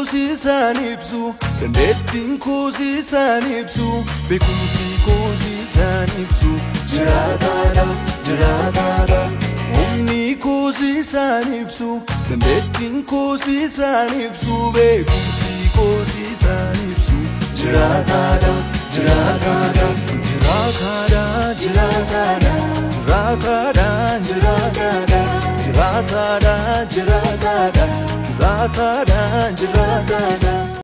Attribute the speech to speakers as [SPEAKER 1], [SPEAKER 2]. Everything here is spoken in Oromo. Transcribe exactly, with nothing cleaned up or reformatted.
[SPEAKER 1] kuusiisaan ibsu dandeettiin kuusiisaan ibsu beekumsi kuusiisaan ibsu jiraataadha jiraataadha humni kuusiisaan ibsu dandeettiin kuusiisaan ibsu beekumsi kuusiisaan ibsu jiraataadha jiraataadha jiraataadha jiraataadha jiraataadha jiraataadha jiraataadha jiraataadha jiraataadha jiraataadha